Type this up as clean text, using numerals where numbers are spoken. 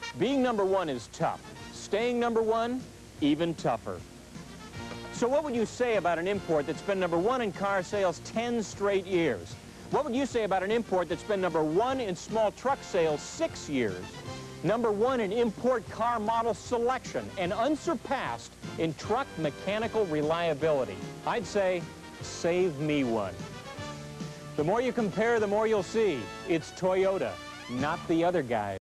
Being number one is tough. Staying number one, even tougher. So what would you say about an import that's been number one in car sales 10 straight years? What would you say about an import that's been number one in small truck sales 6 years? Number one in import car model selection and unsurpassed in truck mechanical reliability? I'd say, save me one. The more you compare, the more you'll see. It's Toyota, not the other guy.